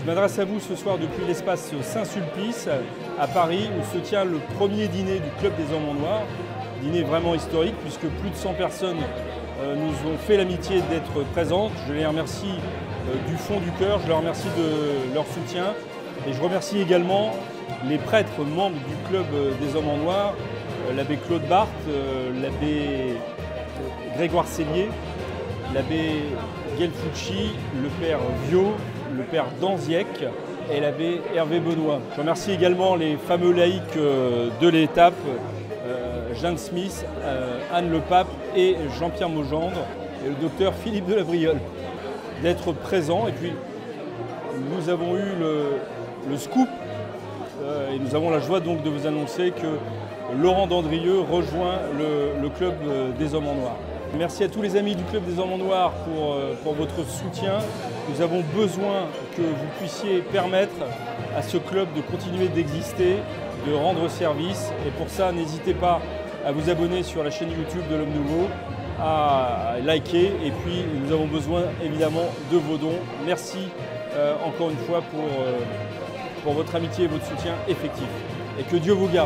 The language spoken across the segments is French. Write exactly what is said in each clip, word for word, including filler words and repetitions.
Je m'adresse à vous ce soir depuis l'espace Saint-Sulpice à Paris où se tient le premier dîner du Club des Hommes en Noir. Dîner vraiment historique puisque plus de cent personnes euh, nous ont fait l'amitié d'être présentes. Je les remercie euh, du fond du cœur, je leur remercie de leur soutien et je remercie également les prêtres membres du Club des Hommes en Noir, euh, l'abbé Claude Barthes, euh, l'abbé Grégoire Cellier, l'abbé Gelfucci, le père Viau, le père Danziec et l'abbé Hervé Benoît. Je remercie également les fameux laïcs de l'étape, euh, Jeanne Smith, euh, Anne Le Pape et Jean-Pierre Maugendre et le docteur Philippe de la Briole d'être présents. Et puis nous avons eu le, le scoop euh, et nous avons la joie donc de vous annoncer que Laurent Dandrieux rejoint le, le Club des Hommes en Noir. Merci à tous les amis du Club des Hommes en Noir pour, pour votre soutien. Nous avons besoin que vous puissiez permettre à ce club de continuer d'exister, de rendre service. Et pour ça, n'hésitez pas à vous abonner sur la chaîne YouTube de l'Homme Nouveau, à liker. Et puis, nous avons besoin évidemment de vos dons. Merci euh, encore une fois pour, euh, pour votre amitié et votre soutien effectif. Et que Dieu vous garde.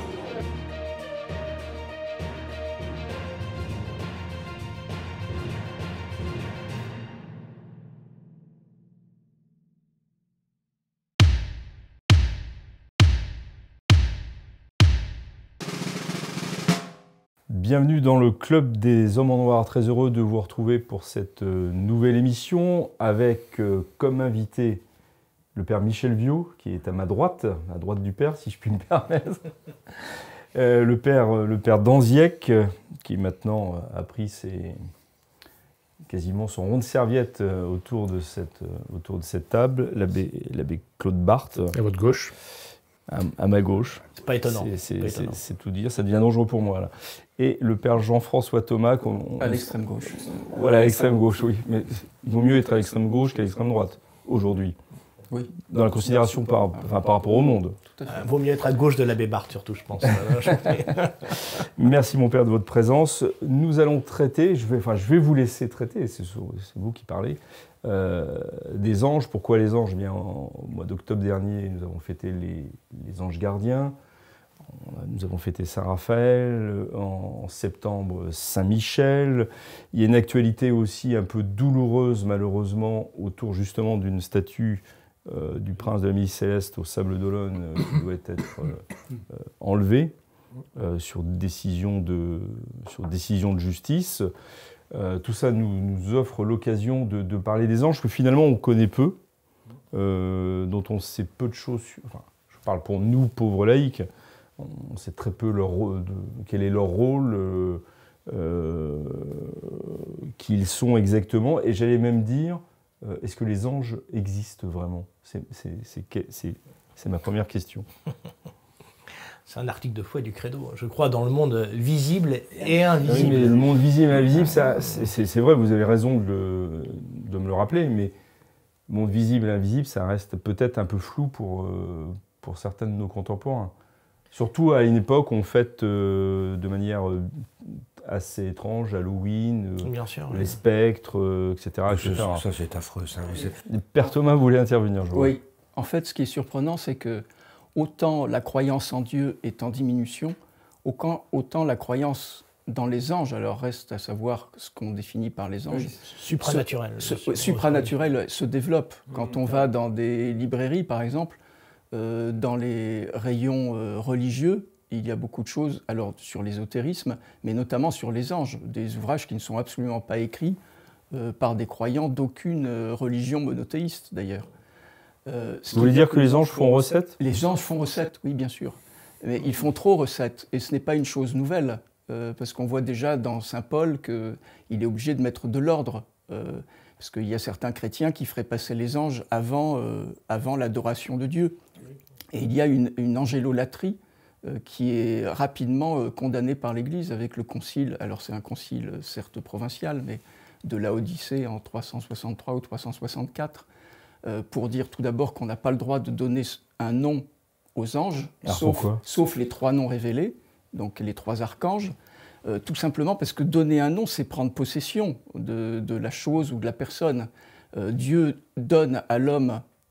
Bienvenue dans le Club des Hommes en Noir. Très heureux de vous retrouver pour cette nouvelle émission avec comme invité le père Michel Viau, qui est à ma droite, à droite du père, si je puis me permettre. Euh, le père, le père Danziec, qui maintenant a pris ses, quasiment son rond de serviette autour de cette, autour de cette table. L'abbé, l'abbé Claude Barthes. À votre gauche. À, à ma gauche. C'est pas étonnant. C'est, c'est, c'est, c'est tout dire, ça devient dangereux pour moi là. Et le père Jean-François Thomas. On, à l'extrême gauche. Voilà, à l'extrême gauche, oui. Mais il vaut mieux être à l'extrême gauche qu'à l'extrême droite, aujourd'hui. Oui. Dans la considération par, enfin, par rapport au monde. Tout à fait. Euh, vaut mieux être à gauche de l'abbé Barthes, surtout, je pense. Merci, mon père, de votre présence. Nous allons traiter, je vais, enfin, je vais vous laisser traiter, c'est, c'est vous qui parlez, euh, des anges. Pourquoi les anges ? Eh bien, en, au mois d'octobre dernier, nous avons fêté les, les anges gardiens. Nous avons fêté Saint-Raphaël, en septembre Saint-Michel. Il y a une actualité aussi un peu douloureuse, malheureusement, autour justement d'une statue euh, du prince de la milice céleste au Sable d'Olonne euh, qui doit être euh, euh, enlevée euh, sur, décision de, sur décision de justice. Euh, tout ça nous, nous offre l'occasion de, de parler des anges que finalement on connaît peu, euh, dont on sait peu de choses. Sur, enfin, je parle pour nous, pauvres laïcs. On sait très peu leur, de, quel est leur rôle, euh, euh, qui ils sont exactement. Et j'allais même dire, euh, est-ce que les anges existent vraiment ? C'est, c'est, c'est, c'est, c'est ma première question. C'est un article de foi du credo, je crois, dans le monde visible et invisible. Oui, mais le monde visible et invisible, ça, c'est, c'est, c'est vrai, vous avez raison de, le, de me le rappeler, mais le monde visible et invisible, ça reste peut-être un peu flou pour, euh, pour certains de nos contemporains. Surtout à une époque où on fête euh, de manière euh, assez étrange, Halloween, euh, Bien sûr, les oui. spectres, euh, et cetera, et cetera. Ça, c'est affreux. Ça. Père Thomas voulait intervenir, je vois. Oui. En fait, ce qui est surprenant, c'est que autant la croyance en Dieu est en diminution, autant la croyance dans les anges, alors reste à savoir ce qu'on définit par les anges. Oui, supranaturel. Se, se, supranaturel se développe. Quand on va dans des librairies, par exemple, Euh, dans les rayons euh, religieux, il y a beaucoup de choses, alors sur l'ésotérisme, mais notamment sur les anges, des ouvrages qui ne sont absolument pas écrits euh, par des croyants d'aucune euh, religion monothéiste, d'ailleurs. Euh, Vous voulez dire que les anges font recette ? Les anges font recette, oui, bien sûr. Mais ils font trop recette, et ce n'est pas une chose nouvelle, euh, parce qu'on voit déjà dans saint Paul qu'il est obligé de mettre de l'ordre, euh, parce qu'il y a certains chrétiens qui feraient passer les anges avant, euh, avant l'adoration de Dieu. Et il y a une, une angélolatrie euh, qui est rapidement euh, condamnée par l'Église avec le concile, alors c'est un concile euh, certes provincial, mais de Laodicée en trois cent soixante-trois ou trois cent soixante-quatre, euh, pour dire tout d'abord qu'on n'a pas le droit de donner un nom aux anges, sauf, sauf les trois noms révélés, donc les trois archanges, euh, tout simplement parce que donner un nom, c'est prendre possession de, de la chose ou de la personne. Euh, Dieu donne à l'homme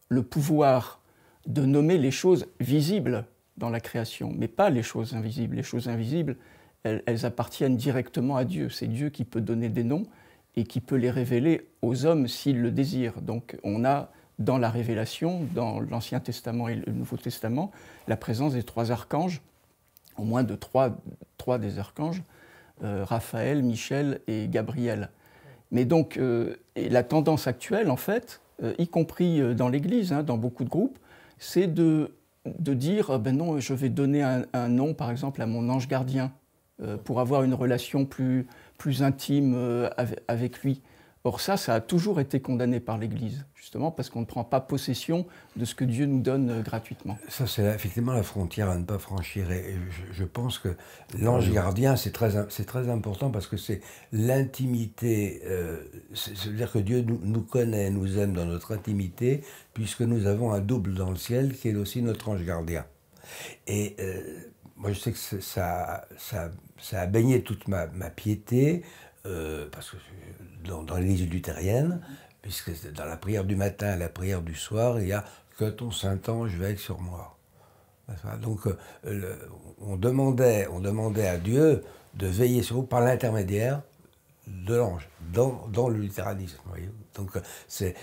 le pouvoir de nommer les choses visibles dans la création, mais pas les choses invisibles. Les choses invisibles, elles, elles appartiennent directement à Dieu. C'est Dieu qui peut donner des noms et qui peut les révéler aux hommes s'il le désire. Donc on a dans la Révélation, dans l'Ancien Testament et le Nouveau Testament, la présence des trois archanges, au moins de trois, trois des archanges, euh, Raphaël, Michel et Gabriel. Mais donc, euh, et la tendance actuelle, en fait, euh, y compris dans l'Église, hein, dans beaucoup de groupes, c'est de, de dire, ben non, je vais donner un, un nom, par exemple, à mon ange gardien, euh, pour avoir une relation plus, plus intime euh, avec, avec lui. Or ça, ça a toujours été condamné par l'Église, justement parce qu'on ne prend pas possession de ce que Dieu nous donne euh, gratuitement. Ça, c'est effectivement la frontière à ne pas franchir. Et je, je pense que l'ange gardien, c'est très, c'est très important parce que c'est l'intimité. Euh, C'est-à-dire que Dieu nous, nous connaît, nous aime dans notre intimité, puisque nous avons un double dans le ciel qui est aussi notre ange gardien. Et euh, moi, je sais que ça, ça, ça a baigné toute ma, ma piété. Euh, parce que dans, dans l'église luthérienne, puisque dans la prière du matin et la prière du soir, il y a « que ton Saint-Ange veille sur moi ». Donc euh, le, on, demandait, on demandait à Dieu de veiller sur vous par l'intermédiaire de l'ange, dans, dans le luthéranisme. Voyez. Donc c'est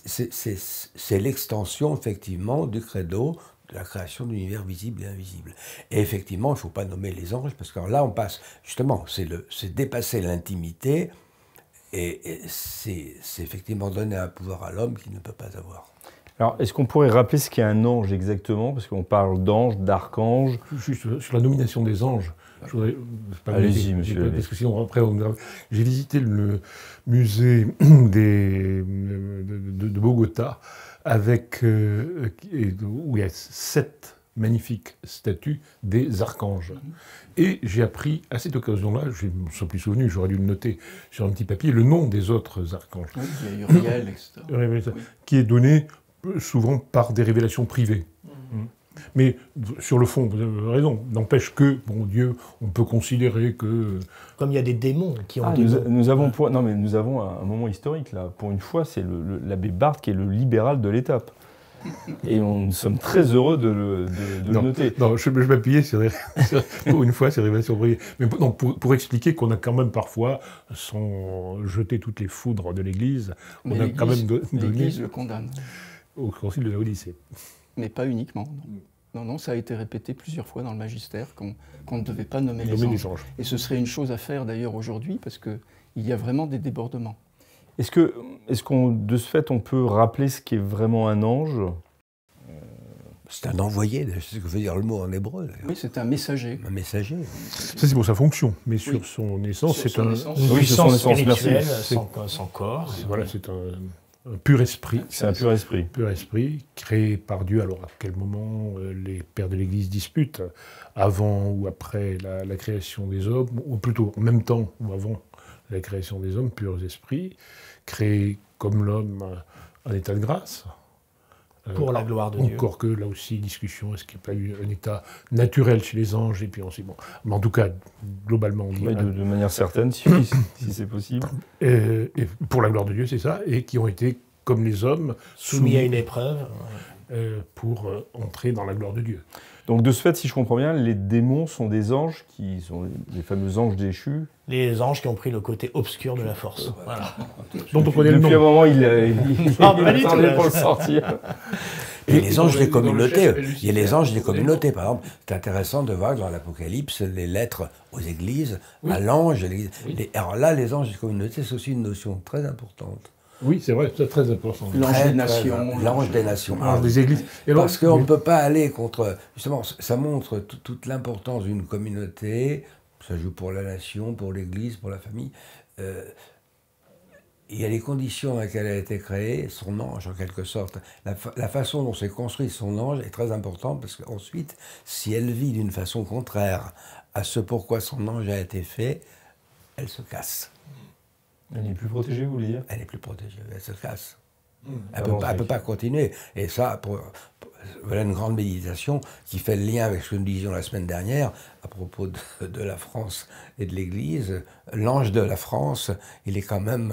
l'extension effectivement du credo, de la création d'univers visible et invisible. Et effectivement, il ne faut pas nommer les anges, parce que là, on passe, justement, c'est dépasser l'intimité, et, et c'est effectivement donner un pouvoir à l'homme qu'il ne peut pas avoir. Alors, est-ce qu'on pourrait rappeler ce qu'est un ange exactement? Parce qu'on parle d'ange, d'archange. Juste sur la nomination des anges. Allez-y, monsieur. Parce que sinon, après, j'ai visité le musée des, de, de Bogota, avec, euh, où il y a sept magnifiques statues des archanges. Et j'ai appris, à cette occasion-là, je ne me suis plus souvenu, j'aurais dû le noter sur un petit papier, le nom des autres archanges. Oui, il y a Uriel, et cetera. Oui. Qui est donné souvent par des révélations privées. Mmh. Mais sur le fond, vous avez raison, n'empêche que, bon Dieu, on peut considérer que... Comme il y a des démons qui ont ah, des nous, noms. Nous avons, pour, non, mais nous avons un, un moment historique, là. Pour une fois, c'est l'abbé Barthes qui est le libéral de l'étape. Et on, nous sommes très heureux de le, de, de non, le noter. Non, je, je m'appuyais sur, sur, pour une fois, sur les révélations privées. Mais non, pour, pour expliquer qu'on a quand même parfois, sans jeter toutes les foudres de l'Église, on a quand même donné... L'Église le condamne. Au Concile de Laodicée. Mais pas uniquement. Non. non, non, ça a été répété plusieurs fois dans le magistère, qu'on qu'on ne devait pas nommer, nommer les, anges. les anges. Et ce serait une chose à faire d'ailleurs aujourd'hui, parce qu'il y a vraiment des débordements. Est-ce que, est-ce qu'on, de ce fait, on peut rappeler ce qu'est vraiment un ange? C'est un envoyé, c'est ce que veut dire le mot en hébreu. Oui, c'est un messager. Un messager. Ça, c'est pour sa fonction, mais sur oui. son essence, c'est un... Essence. Oui, sur son essence spirituelle, sans, sans corps. Voilà, c'est un, un pur esprit. C'est un pur esprit. Pur esprit, créé par Dieu. Alors, à quel moment euh, les pères de l'Église disputent? Avant ou après la, la création des hommes, ou plutôt en même temps ou avant la création des hommes, purs esprits, créés comme l'homme en état de grâce. Pour euh, la gloire de Dieu. Encore que, là aussi, discussion, est-ce qu'il n'y a pas eu un état naturel chez les anges, et puis on sait, bon, mais en tout cas, globalement, on dit... Oui, de, de manière certaine, si, si c'est possible. Et, et pour la gloire de Dieu, c'est ça, et qui ont été, comme les hommes, soumis, soumis à une épreuve, euh, pour euh, entrer dans la gloire de Dieu. Donc de ce fait, si je comprends bien, les démons sont des anges, qui sont les, les fameux anges déchus. Les anges qui ont pris le côté obscur de la force. Voilà. Dont on connaît le nom. Depuis un moment, il, il, il, ah, il attendait pour le sortir. Et les anges des communautés, il y a les anges des communautés, par exemple. C'est intéressant de voir dans l'Apocalypse les lettres aux églises, oui. à l'ange. Oui. Alors là, les anges des communautés, c'est aussi une notion très importante. Oui, c'est vrai, c'est très important. L'ange des nations. L'ange des nations. L'ange des églises. Et alors, parce qu'on ne peut pas aller contre... Justement, ça montre toute l'importance d'une communauté. Ça joue pour la nation, pour l'église, pour la famille. Euh, il y a les conditions dans lesquelles elle a été créée, son ange en quelque sorte. La, fa la façon dont s'est construit son ange est très importante parce qu'ensuite, si elle vit d'une façon contraire à ce pourquoi son ange a été fait, elle se casse. Elle n'est plus protégée, vous voulez dire? Elle n'est plus protégée, elle se casse. Mmh. Elle ne peut, peut pas continuer. Et ça, pour, pour, voilà une grande méditation qui fait le lien avec ce que nous disions la semaine dernière à propos de, de la France et de l'Église. L'ange de la France, il est quand même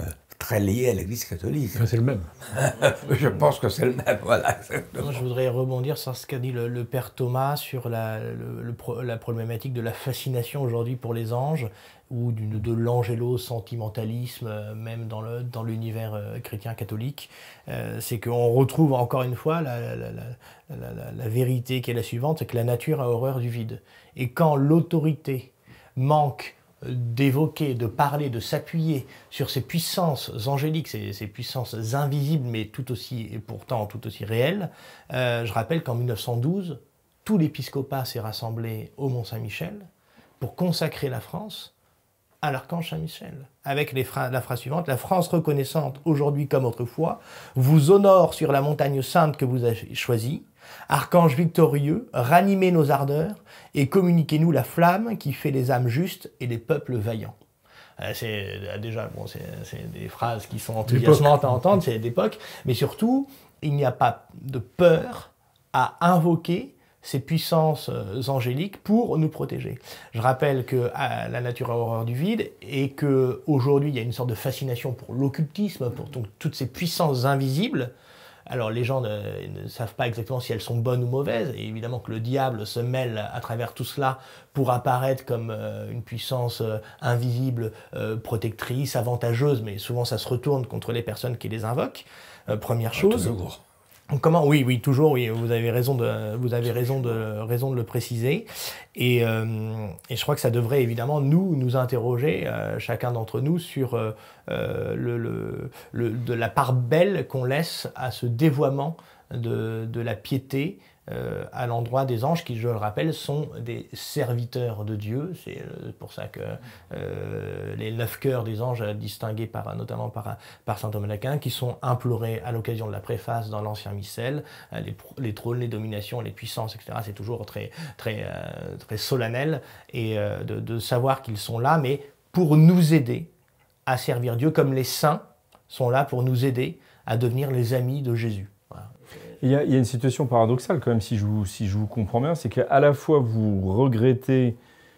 très lié à l'Église catholique. Enfin, c'est le même. Je pense que c'est le même, voilà. Moi, je voudrais rebondir sur ce qu'a dit le, le père Thomas sur la, le, le, la problématique de la fascination aujourd'hui pour les anges, ou du, de l'angélo-sentimentalisme, euh, même dans, le, dans l'univers euh, chrétien catholique. Euh, c'est qu'on retrouve encore une fois la, la, la, la, la, la vérité qui est la suivante, c'est que la nature a horreur du vide. Et quand l'autorité manque d'évoquer, de parler, de s'appuyer sur ces puissances angéliques, ces, ces puissances invisibles, mais tout aussi, et pourtant tout aussi réelles. Euh, je rappelle qu'en mille neuf cent douze, tout l'épiscopat s'est rassemblé au Mont-Saint-Michel pour consacrer la France à l'archange Saint-Michel, avec les phrases, la phrase suivante: la France reconnaissante, aujourd'hui comme autrefois, vous honore sur la montagne sainte que vous avez choisie. Archange victorieux, ranimez nos ardeurs et communiquez-nous la flamme qui fait les âmes justes et les peuples vaillants. C'est déjà bon, c'est, c'est des phrases qui sont enthousiasmantes à entendre, c'est d'époque, mais surtout, il n'y a pas de peur à invoquer ces puissances angéliques pour nous protéger. Je rappelle que ah, la nature a horreur du vide et qu'aujourd'hui, il y a une sorte de fascination pour l'occultisme, pour donc, toutes ces puissances invisibles. Alors les gens ne, ne savent pas exactement si elles sont bonnes ou mauvaises, et évidemment que le diable se mêle à travers tout cela pour apparaître comme euh, une puissance euh, invisible, euh, protectrice, avantageuse, mais souvent ça se retourne contre les personnes qui les invoquent. Euh, première chose. Comment? Oui, oui, toujours, oui, vous avez raison de, vous avez raison de, raison de le préciser. Et, euh, et je crois que ça devrait évidemment nous, nous interroger, euh, chacun d'entre nous, sur euh, le, le, le, de la part belle qu'on laisse à ce dévoiement de, de la piété euh, à l'endroit des anges, qui, je le rappelle, sont des serviteurs de Dieu. C'est euh, pour ça que euh, les neuf cœurs des anges, distingués par, notamment par, par saint Thomas d'Aquin, qui sont implorés à l'occasion de la préface dans l'Ancien Missel, euh, les, les trônes, les dominations, les puissances, et cetera. C'est toujours très, très, euh, très solennel, et euh, de, de savoir qu'ils sont là, mais pour nous aider à servir Dieu, comme les saints sont là pour nous aider à devenir les amis de Jésus. Voilà. Il y, a, il y a une situation paradoxale quand même, si je vous, si je vous comprends bien, c'est qu'à la fois vous regrettez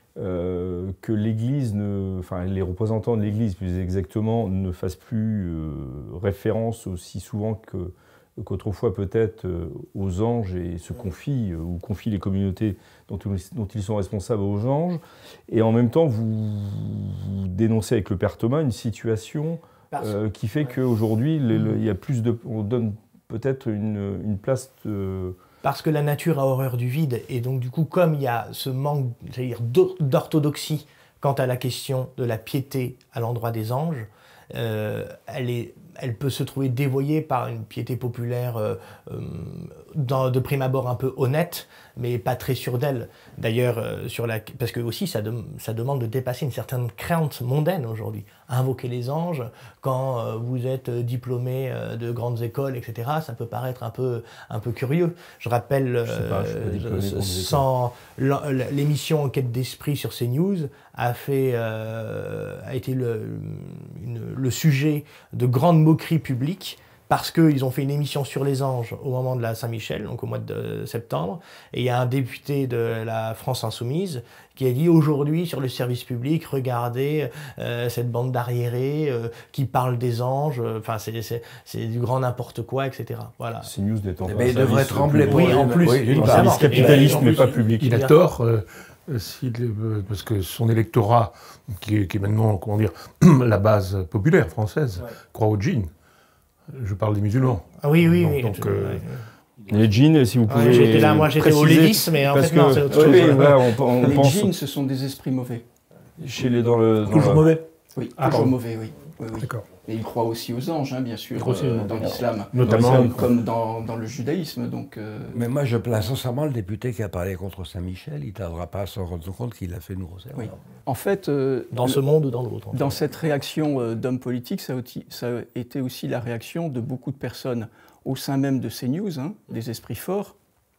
euh, que l'Église, ne, enfin les représentants de l'Église plus exactement, ne fassent plus euh, référence aussi souvent que, qu'autrefois peut-être euh, aux anges, et se confient euh, ou confient les communautés dont, dont ils sont responsables aux anges, et en même temps vous, vous dénoncez avec le père Thomas une situation euh, qui fait qu'aujourd'hui il y a plus de, on donne peut-être une, une place de... Parce que la nature a horreur du vide, et donc du coup, comme il y a ce manque, c'est-à-dire d'orthodoxie quant à la question de la piété à l'endroit des anges, euh, elle, est, elle peut se trouver dévoyée par une piété populaire euh, euh, dans, de prime abord un peu honnête, mais pas très sûre d'elle. D'ailleurs, euh, sur la, parce que aussi ça, de, ça demande de dépasser une certaine crainte mondaine aujourd'hui. Invoquer les anges quand euh, vous êtes diplômé euh, de grandes écoles, et cetera, ça peut paraître un peu, un peu curieux. Je rappelle, euh, je sans l'émission Enquête d'esprit sur CNews a fait, euh, a été le, une, le sujet de grandes moqueries publiques, parce qu'ils ont fait une émission sur les anges au moment de la Saint-Michel, donc au mois de septembre, et il y a un député de la France Insoumise qui a dit aujourd'hui sur le service public, regardez euh, cette bande d'arriérés euh, qui parle des anges, enfin c'est, c'est, c'est du grand n'importe quoi, et cetera. Voilà. CNews n'étant pas mais il devrait trembler pour oui, en plus, oui, un service capitaliste, mais pas public. Il a tort, euh, s'il, euh, parce que son électorat, qui est, qui est maintenant, comment dire, la base populaire française, ouais. croit au djinn. Je parle des musulmans. Ah oui, oui, donc, oui. Donc, euh, les djinns, si vous pouvez. Ouais, j'étais là, moi j'étais au lévis, mais en fait, que, non, c'est autre chose. Oui, ouais, on, on les pense... djinns, ce sont des esprits mauvais. Chez les, dans le, dans toujours le... mauvais. Oui, ah, toujours mauvais, oui. oui, oui. D'accord. Et ils croient aussi aux anges, hein, bien sûr, aussi, euh, dans l'islam. Notamment. Comme, comme dans, dans le judaïsme. Donc, euh... Mais moi, je plains sincèrement le député qui a parlé contre Saint-Michel. Il ne tardera pas à s'en rendre compte qu'il a fait nous resserrer. Oui. En fait. Euh, dans le, ce monde ou dans l'autre. Dans cette réaction euh, d'hommes politiques, ça a, aussi, ça a été aussi la réaction de beaucoup de personnes au sein même de CNews, hein, des esprits forts,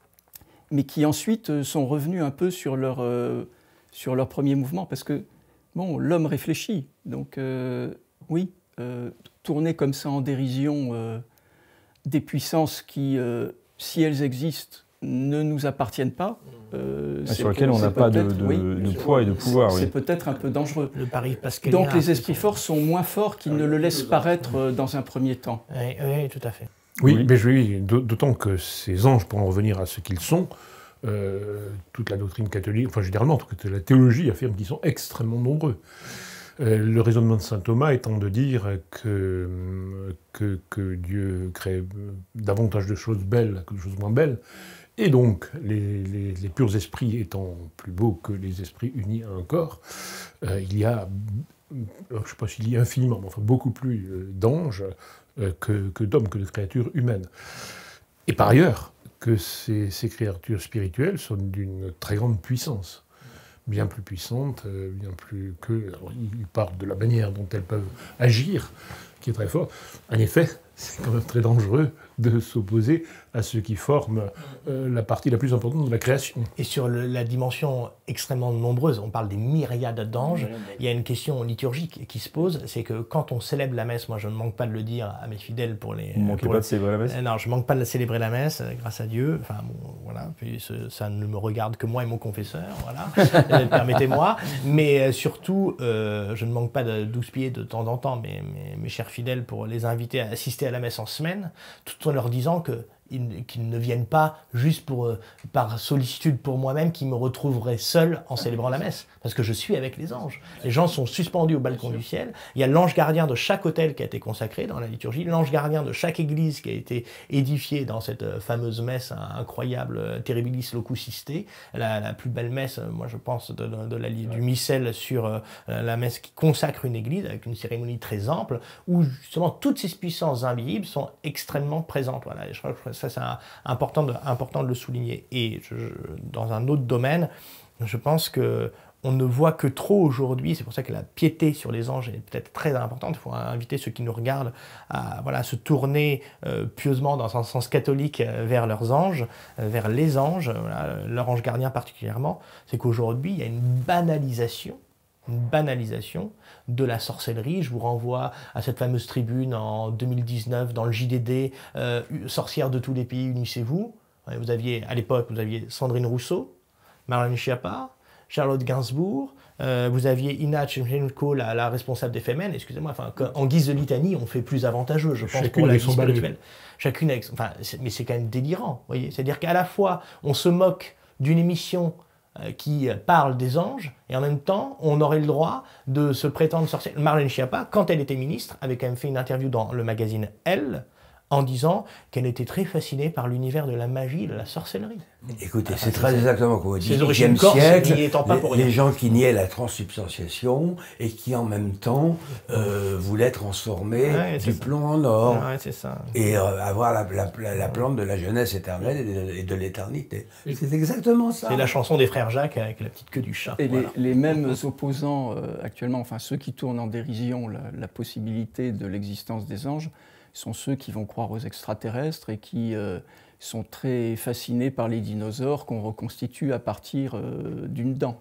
mais qui ensuite euh, sont revenus un peu sur leur, euh, sur leur premier mouvement. Parce que, bon, l'homme réfléchit. Donc, euh, oui. Euh, tourner comme ça en dérision euh, des puissances qui, euh, si elles existent, ne nous appartiennent pas. Euh, sur lesquels on n'a pas de, de, oui, de poids et de pouvoir. C'est oui. peut-être un peu dangereux. Le pari pascalien. Donc les esprits forts sont moins forts qu'ils ne le laissent paraître dans un premier temps. Oui, oui, tout à fait. Oui, oui. mais oui, d'autant que ces anges, pour en revenir à ce qu'ils sont, euh, toute la doctrine catholique, enfin généralement, toute la théologie affirme qu'ils sont extrêmement nombreux. Euh, le raisonnement de saint Thomas étant de dire que, que, que Dieu crée davantage de choses belles que de choses moins belles, et donc les, les, les purs esprits étant plus beaux que les esprits unis à un corps, euh, il y a, je ne sais pas s'il y a infiniment, mais enfin beaucoup plus euh, d'anges euh, que, que d'hommes, que de créatures humaines. Et par ailleurs, que ces, ces créatures spirituelles sont d'une très grande puissance. Bien plus puissantes, bien plus que... Alors, il parle de la manière dont elles peuvent agir, qui est très fort. En effet, c'est quand même très dangereux de s'opposer à ceux qui forment euh, la partie la plus importante de la création. Et sur le, la dimension extrêmement nombreuse, on parle des myriades d'anges, il y a une question liturgique qui se pose, c'est que quand on célèbre la messe, moi je ne manque pas de le dire à mes fidèles pour les... Vous ne manquez pas les, de célébrer la messe euh, Non, je ne manque pas de célébrer la messe, euh, grâce à Dieu, enfin bon, voilà, puis ce, ça ne me regarde que moi et mon confesseur, voilà, euh, permettez-moi, mais euh, surtout, euh, je ne manque pas de douze pieds de temps en temps, mes, mes, mes chers fidèles, pour les inviter à assister à la messe en semaine, tout en leur disant que qu'ils ne viennent pas juste pour, euh, par sollicitude pour moi-même, qui me retrouverait seul en célébrant la messe. Parce que je suis avec les anges. Les gens sont suspendus au balcon du ciel. Il y a l'ange gardien de chaque autel qui a été consacré dans la liturgie, l'ange gardien de chaque église qui a été édifiée dans cette fameuse messe incroyable, Terribilis Locus Iste, la, la plus belle messe, moi je pense, de, de, de la, du missel sur euh, la messe qui consacre une église, avec une cérémonie très ample, où justement toutes ces puissances invisibles sont extrêmement présentes. Voilà, et je crois que ça c'est important de, important de le souligner. Et je, je, dans un autre domaine, je pense que on ne voit que trop aujourd'hui, c'est pour ça que la piété sur les anges est peut-être très importante. Il faut inviter ceux qui nous regardent à, voilà, se tourner euh, pieusement dans un sens catholique vers leurs anges, euh, vers les anges, voilà, leur ange gardien particulièrement. C'est qu'aujourd'hui, il y a une banalisation une banalisation de la sorcellerie. Je vous renvoie à cette fameuse tribune en deux mille dix-neuf dans le J D D, euh, sorcières de tous les pays, unissez-vous. Vous aviez, à l'époque, vous aviez Sandrine Rousseau, Marlène Schiappa, Charlotte Gainsbourg, euh, vous aviez Ina Tchernenko, la, la responsable des Femen, excusez-moi, enfin, en guise de litanie, on fait plus avantageux, je pense, Chacune pour la vie son spirituelle. Chacune avec, enfin, mais c'est quand même délirant, vous voyez. C'est-à-dire qu'à la fois, on se moque d'une émission qui parle des anges, et en même temps, on aurait le droit de se prétendre sorcière. Marlène Schiappa, quand elle était ministre, avait quand même fait une interview dans le magazine Elle, en disant qu'elle était très fascinée par l'univers de la magie et de la sorcellerie. Écoutez, c'est très exactement comme vous dites. Ces origines corses n'y étant pas pour les, rien. les gens qui niaient la transsubstantiation et qui en même temps euh, voulaient transformer ouais, du ça. plomb en or ouais, c'est ça. et euh, avoir la, la, la, la plante de la jeunesse éternelle et de, et de l'éternité. C'est exactement ça. C'est la chanson des frères Jacques avec la petite queue du chat. Et voilà. les, les mêmes opposants euh, actuellement, enfin ceux qui tournent en dérision la, la possibilité de l'existence des anges, sont ceux qui vont croire aux extraterrestres et qui euh, sont très fascinés par les dinosaures qu'on reconstitue à partir euh, d'une dent.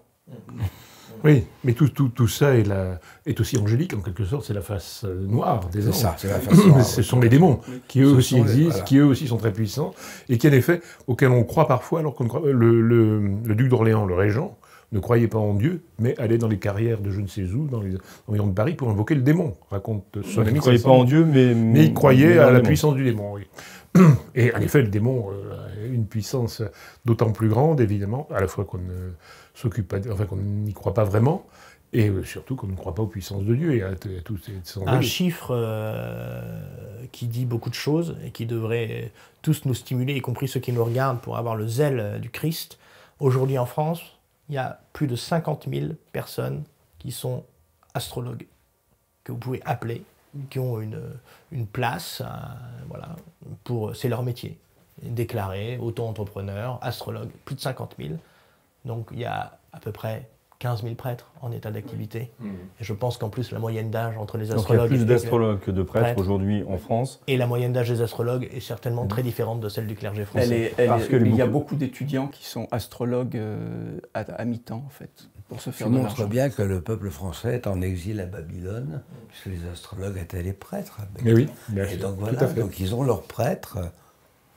Oui, mais tout, tout, tout ça est, la, est aussi angélique, en quelque sorte, c'est la face noire des anges. C'est ça, c'est la face noire. Ce sont les démons, qui eux Ce aussi sont les- existent, voilà. qui eux aussi sont très puissants, et qui en effet, auxquels on croit parfois, alors qu'on ne croit pas. Le, le, le duc d'Orléans, le régent, ne croyait pas en Dieu, mais allait dans les carrières de je ne sais où, dans les environs de Paris, pour invoquer le démon, raconte son Il ami. ne croyait pas en Dieu, mais... Mais il croyait mais à dans la le puissance du démon, oui. Et en effet, le démon euh, a une puissance d'autant plus grande, évidemment, à la fois qu'on ne s'occupe pas, enfin qu'on n'y croit pas vraiment, et euh, surtout qu'on ne croit pas aux puissances de Dieu et à, t- à tous ces ces Un chiffre euh, qui dit beaucoup de choses et qui devrait tous nous stimuler, y compris ceux qui nous regardent, pour avoir le zèle du Christ. Aujourd'hui en France, il y a plus de cinquante mille personnes qui sont astrologues, que vous pouvez appeler, qui ont une, une place, euh, voilà, pour, c'est leur métier. Déclarés, auto-entrepreneurs, astrologues, plus de cinquante mille. Donc il y a à peu près quinze mille prêtres en état d'activité. Mmh. Et je pense qu'en plus, la moyenne d'âge entre les astrologues... Donc il y a plus d'astrologues que de prêtres, prêtres aujourd'hui en France. Et la moyenne d'âge des astrologues est certainement mmh. très différente de celle du clergé français. Elle est, elle Parce est, que il beaucoup... y a beaucoup d'étudiants qui sont astrologues euh, à, à mi-temps, en fait, pour se faire Ça de montre l'argent. bien que le peuple français est en exil à Babylone, puisque les astrologues étaient les prêtres. Mais oui, bien Et sûr, donc tout à voilà, fait. donc ils ont leurs prêtres.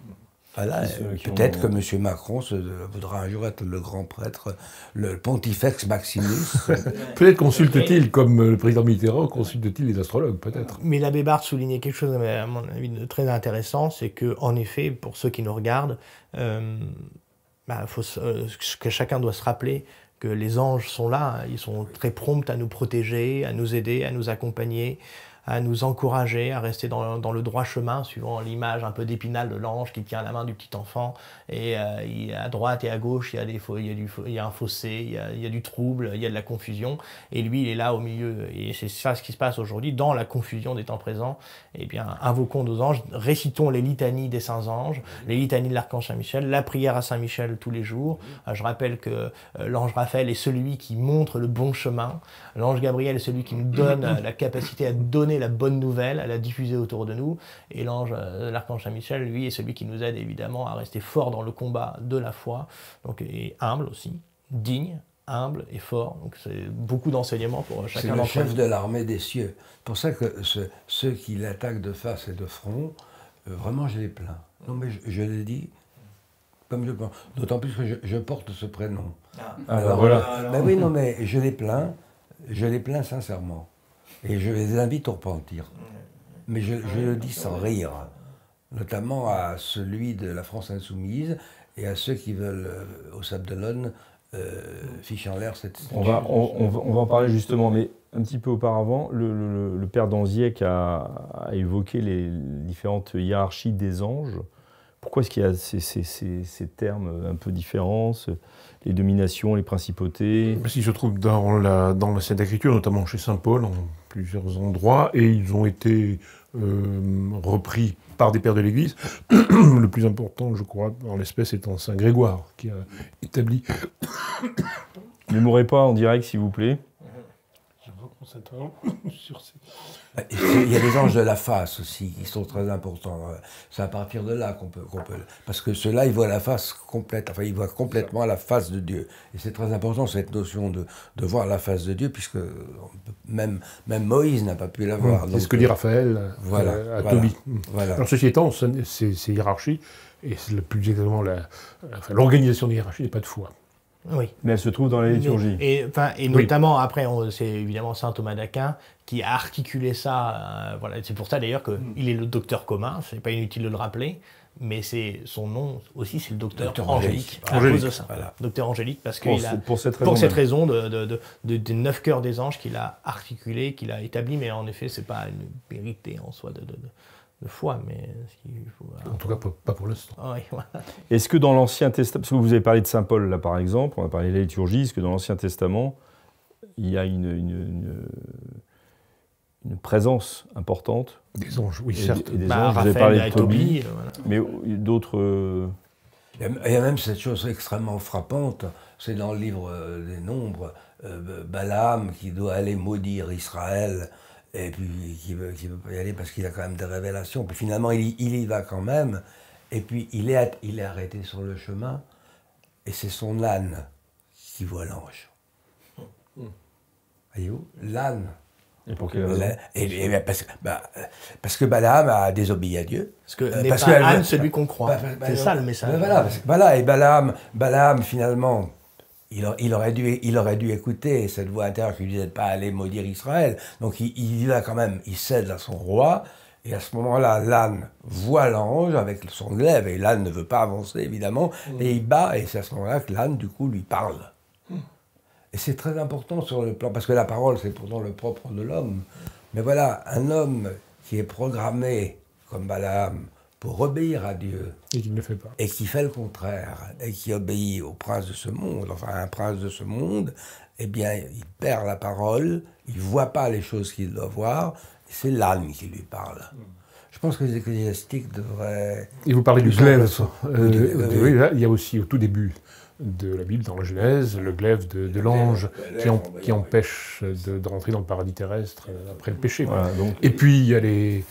Voilà, peut-être ont... que M. Macron se, voudra un jour être le grand prêtre, le pontifex Maximus. Peut-être consulte-t-il, comme le président Mitterrand, consulte-t-il les astrologues, peut-être. Mais l'abbé Barthes soulignait quelque chose, à mon avis, de très intéressant, c'est qu'en effet, pour ceux qui nous regardent, euh, bah, faut, euh, que chacun doit se rappeler que les anges sont là, ils sont très prompts à nous protéger, à nous aider, à nous accompagner, à nous encourager à rester dans, dans le droit chemin, suivant l'image un peu d'Épinal de l'ange qui tient la main du petit enfant. Et euh, il, à droite et à gauche, il y a, des, il y a, du, il y a un fossé, il y a, il y a du trouble, il y a de la confusion. Et lui, il est là au milieu. Et c'est ça ce qui se passe aujourd'hui, dans la confusion des temps présents. Eh bien, invoquons nos anges, récitons les litanies des saints anges, les litanies de l'archange Saint-Michel, la prière à Saint-Michel tous les jours. Euh, je rappelle que euh, l'ange Raphaël est celui qui montre le bon chemin. L'ange Gabriel est celui qui nous donne euh, la capacité à donner la bonne nouvelle, à la diffuser autour de nous. Et l'ange, euh, l'archange Saint-Michel, lui, est celui qui nous aide évidemment à rester fort dans le combat de la foi, donc et humble aussi, digne, humble et fort. Donc c'est beaucoup d'enseignements pour chacun d'entre nous. C'est le chef de l'armée des cieux. C'est pour ça que ce, ceux qui l'attaquent de face et de front, euh, vraiment je les plains. Non mais je, je l'ai dit comme je pense. D'autant plus que je, je porte ce prénom. Ah, alors, voilà. Alors, ben oui, non mais je les plains, je les plains sincèrement. Et je les invite au repentir. Mais je, je le dis sans rire, notamment à celui de la France Insoumise et à ceux qui veulent, euh, au Sable d'Olonne, euh, ficher en l'air cette statue. On va, on, on, va, on va en parler justement, mais un petit peu auparavant, le, le, le père d'Anziec a, a évoqué les différentes hiérarchies des anges. Pourquoi est-ce qu'il y a ces, ces, ces, ces termes un peu différents, les dominations, les principautés? Parce qu'ils se trouvent dans la, dans la Sainte Écriture, notamment chez Saint Paul, en plusieurs endroits, et ils ont été euh, repris par des pères de l'Église. Le plus important, je crois, en l'espèce, étant Saint Grégoire, qui a établi... Ne mourrez pas en direct, s'il vous plaît. Je vois qu'on s'attend sur ces... Il y a les anges de la face aussi, qui sont très importants. C'est à partir de là qu'on peut, qu'on peut... Parce que ceux-là, ils voient la face complète, enfin, ils voient complètement la face de Dieu. Et c'est très important, cette notion de, de voir la face de Dieu, puisque même, même Moïse n'a pas pu la voir. C'est ce que dit Raphaël voilà, à, à voilà, Tobie. Voilà. Alors, ceci étant, ces, ces hiérarchies, et c'est le plus exactement la, enfin, l'organisation des hiérarchies n'est pas de foi. Oui. Mais elle se trouve dans la liturgie. Mais, et, enfin, et notamment, oui. Après, c'est évidemment saint Thomas d'Aquin qui a articulé ça. Euh, voilà. C'est pour ça d'ailleurs qu'il mm. est le docteur commun, c'est pas inutile de le rappeler, mais c'est son nom aussi, c'est le docteur, docteur Angélique, à Angélique. cause de ça. Voilà. Docteur Angélique, parce pour, qu'il a, pour cette raison, pour cette raison de, de, de, de, des neuf cœurs des anges qu'il a articulé, qu'il a établi, mais en effet, c'est pas une vérité en soi de... de, de de foi, mais... Faut, en tout cas, pas, pas pour l'instant. Ah oui, voilà. Est-ce que dans l'Ancien Testament, parce que vous avez parlé de Saint Paul, là, par exemple, on a parlé de la liturgie, est-ce que dans l'Ancien Testament, il y a une, une, une, une présence importante? Des anges, oui, certes. Et des bah, anges, Raphaël, vous avez parlé de Tobie, voilà. Mais d'autres... Euh... Il y a même cette chose extrêmement frappante, c'est dans le livre des Nombres, euh, Balaam qui doit aller maudire Israël, et puis qui veut, qui veut pas y aller parce qu'il a quand même des révélations. Puis finalement, il, il y va quand même. Et puis il est, il est arrêté sur le chemin. Et c'est son âne qui voit l'ange. Mmh. Voyez-vous, l'âne. Et pour quelle raison? Et, et, et, parce, bah, parce que Balaam a désobéi à Dieu. Parce que euh, n'est parce pas que, âne celui qu'on croit. Bah, bah, c'est bah, ça le message. Bah, voilà, parce que, voilà, et Balaam, Balaam finalement... Il, il, aurait dû, il aurait dû écouter cette voix intérieure qui lui disait de ne pas aller maudire Israël. Donc il, il y va quand même, il cède à son roi, et à ce moment-là, l'âne voit l'ange avec son glaive, et l'âne ne veut pas avancer, évidemment, mmh. et il bat, et c'est à ce moment-là que l'âne, du coup, lui parle. Mmh. Et c'est très important sur le plan, parce que la parole, c'est pourtant le propre de l'homme. Mais voilà, un homme qui est programmé, comme Balaam, pour obéir à Dieu, et qui ne le fait pas, et qui fait le contraire, et qui obéit au prince de ce monde, enfin à un prince de ce monde, eh bien, il perd la parole, il ne voit pas les choses qu'il doit voir, et c'est l'âne qui lui parle. Mm. Je pense que les ecclésiastiques devraient... Et vous parlez du glaive. Euh, oui, oui. Oui, là, il y a aussi au tout début de la Bible, dans la Genèse, le glaive de, de l'ange qui, en, qui empêche de, de rentrer dans le paradis terrestre après le péché. Voilà, donc... Et puis, il y a les...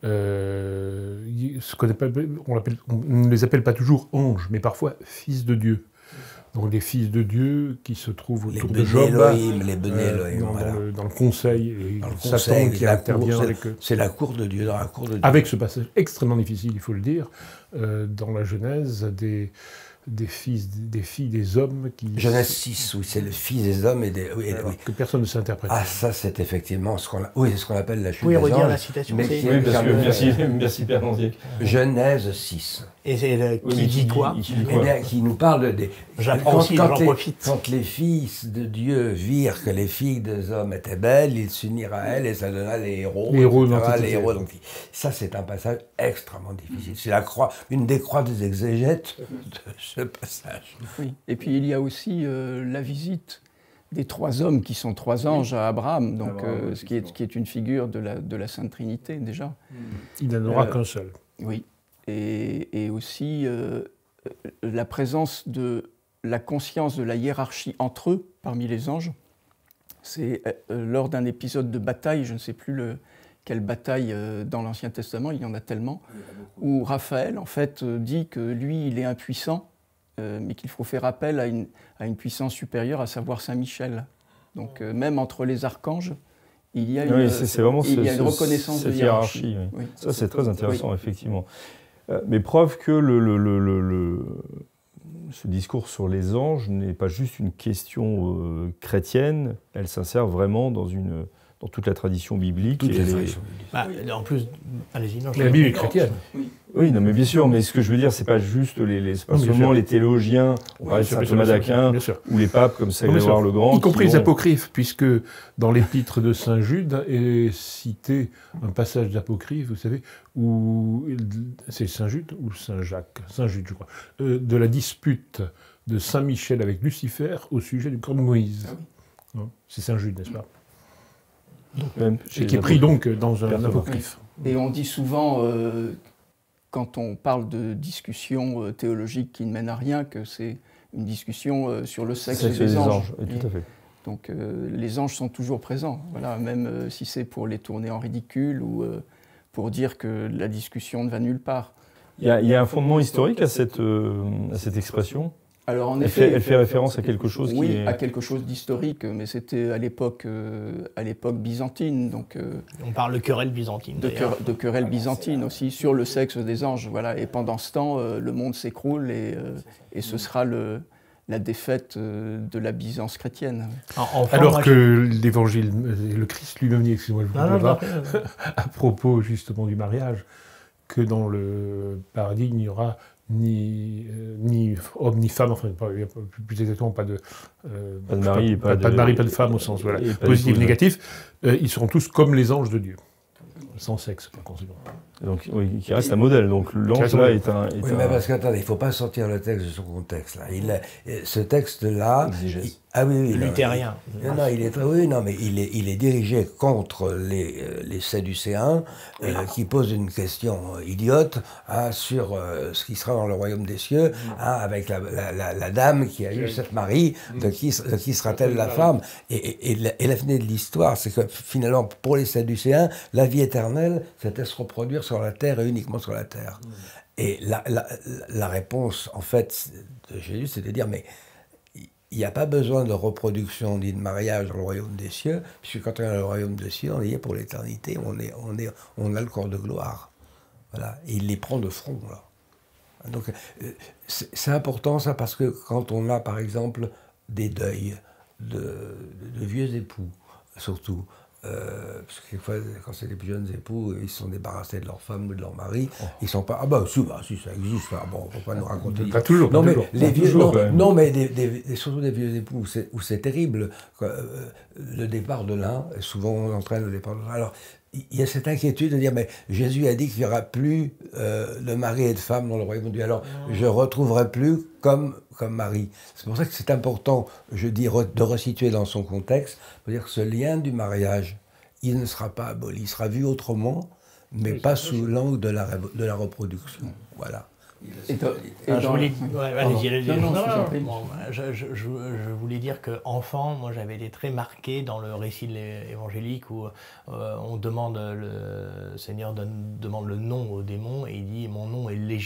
Euh, ce qu'on appelle, on, on ne les appelle pas toujours anges, mais parfois fils de Dieu. donc des fils de Dieu qui se trouvent Les autour de Bene Job, Elohim, les Bene euh, Elohim, dans, voilà. dans le, dans le conseil, et Dans le Satan conseil, qui la intervient cour, avec eux. C'est la cour de Dieu, dans la cour de Dieu. Avec ce passage extrêmement difficile, il faut le dire, euh, dans la Genèse, des, des fils, des filles, des hommes qui... Genèse six, oui, c'est le fils des hommes et des... Oui, et- alors oui. que personne ne sait interpréter. Ah, ça, c'est effectivement ce qu'on a... Oui, c'est ce qu'on appelle la chute Vous pouvez des redire anges. la citation, mais c'est- qui Oui, est bien sûr, jamais- merci, merci Père Landier. Genèse six. Et c'est le- Oui, qui mais dit quoi qui dit Eh quoi bien, qui nous parle des... J'apprends Quand- aussi, quand j'en les- profite. Quand les fils de Dieu virent que les filles des hommes étaient belles, ils s'unirent à elles et ça donna les héros. Les héros et cetera, d'Antiquité. les héros d'Antiquité. Ça, c'est un passage extrêmement difficile. C'est la croix, une des croix des exégètes de ce passage. Oui. Et puis il y a aussi euh, la visite des trois hommes qui sont trois anges à Abraham, donc, Abraham, euh, oui, ce qui est, qui est une figure de la, de la Sainte Trinité déjà. Il n'en aura Euh, qu'un seul. Oui. Et, et aussi euh, la présence de la conscience de la hiérarchie entre eux, parmi les anges. C'est euh, lors d'un épisode de bataille, je ne sais plus le, quelle bataille euh, dans l'Ancien Testament, il y en a tellement, où Raphaël, en fait, euh, dit que lui, il est impuissant, euh, mais qu'il faut faire appel à une, à une puissance supérieure, à savoir Saint Michel. Donc, euh, même entre les archanges, il y a une, Oui, c'est c'est vraiment il y a ce- une ce- reconnaissance cette de hiérarchie. hiérarchie. oui. Oui. Ça, c'est très intéressant, effectivement. Euh, mais preuve que le, le- le- le- le- ce discours sur les anges n'est pas juste une question euh, chrétienne, elle s'insère vraiment dans, une, dans toute la tradition biblique. Toutes et les les- traditions. Bah, en plus, allez-y, non. je- Mais la Bible est chrétienne. Oui, non, mais bien sûr, mais ce que je veux dire, c'est pas juste les, les c'est pas Non, mais bien seulement sûr. les théologiens, on parlait de Bien sûr, saint bien Thomas sûr, bien sûr, d'Aquin, bien sûr. ou les papes comme Saint Non, mais Grégoire ça- le Grand. y compris qui les vont- apocryphes, puisque dans l'épître de Saint Jude est cité un passage d'apocryphe, vous savez, où c'est Saint Jude ou Saint Jacques, Saint Jude, je crois, euh, de la dispute de Saint Michel avec Lucifer au sujet du corps de Moïse. Hein, c'est Saint Jude, n'est-ce pas? Même Et chez qui est les pris apôtres. donc dans un Père Thomas. apocryphe. Et on dit souvent, euh, quand on parle de discussion euh, théologique qui ne mène à rien, que c'est une discussion euh, sur le sexe Sexe des, des anges. anges, oui, tout à fait. Donc euh, les anges sont toujours présents, voilà, même euh, si c'est pour les tourner en ridicule ou euh, pour dire que la discussion ne va nulle part. Il y, a, il y a un fondement historique à cette, euh, à cette expression. Alors en Elle effet, fait, elle fait référence à quelque chose oui, qui est... à quelque chose d'historique, mais c'était à l'époque, euh, à l'époque byzantine, donc euh, On parle de querelle byzantine. de, d'ailleurs. querelle, de querelle byzantine aussi sur le sexe des anges, voilà. Et pendant ce temps, euh, le monde s'écroule et, euh, et ce sera le, la défaite euh, de la Byzance chrétienne. En- enfant, Alors moi, que l'évangile, le Christ lui-même dit, excusez-moi, je vous Non, non, le je pas, t'en prie, euh, à propos justement du mariage, que dans le paradis, il n'y aura ni, euh, ni homme ni femme, enfin pas, plus exactement pas de, euh, Pas de mari et pas pas, de- de mari, pas de femme au sens voilà, et pas positif, d'épouse. négatif. Euh, ils seront tous comme les anges de Dieu, sans sexe par conséquent. Donc, oui, qui reste un modèle. Donc l'ange reste un là modèle. est un... est Oui, un- mais parce qu'attendez, il ne faut pas sortir le texte de son contexte. Là. Il, a- ce texte-là... Exégèse. il- ah oui, oui. non, luthérien. il- Non, non, il est très, oui, non, mais il est, il est dirigé contre les, euh, les Sadducéens euh, qui posent une question euh, idiote hein, sur euh, ce qui sera dans le royaume des cieux, hein, avec la, la, la, la dame qui a eu cette Marie, de qui, de qui sera-t-elle la femme? Et, et, et, la, et la finalité de l'histoire, c'est que finalement, pour les Sadducéens, la vie éternelle, c'était se reproduire sur la terre et uniquement sur la terre. Et la, la, la réponse, en fait, de Jésus, c'est de dire, mais il n'y a pas besoin de reproduction ni de mariage dans le royaume des cieux, puisque quand on est dans le royaume des cieux, on y est pour l'éternité, on, est, on, est, on a le corps de gloire. Voilà. Et il les prend de front, là. Donc, euh, c'est c'est important, ça, parce que quand on a, par exemple, des deuils de, de, de vieux époux, surtout, euh, parce que quelquefois, quand c'est des plus jeunes époux, ils se sont débarrassés de leur femme ou de leur mari, Oh. ils sont pas... Ah bah si, bah, si ça existe, ah, bon, faut pas nous raconter... Pas toujours, Non, pas mais toujours. les Pas vieux, toujours, non, quand même. non, mais des, des, des- surtout des vieux époux où c'est, où c'est terrible. Quoi. Euh, le départ de l'un, souvent on entraîne le départ de l'autre. Alors, il y a cette inquiétude de dire, mais Jésus a dit qu'il n'y aura plus euh, de mari et de femme dans le royaume de Dieu. Alors, je ne retrouverai plus comme, comme Marie. C'est pour ça que c'est important, je dis, re- de resituer dans son contexte, pour dire que ce lien du mariage, il ne sera pas aboli. Il sera vu autrement, mais pas sous l'angle de la, re- de la reproduction. Voilà. Et dans- et Ah, je dans- voulais... ouais, allez-y, allez-y. Non, non, Non, je vous non, en prie. bon, je, je- je- je voulais dire qu'enfant, moi j'avais été très marqué dans le récit de l'évangélique où euh, on demande, le Seigneur donne- demande le nom au démon et il dit « mon nom est Légion ».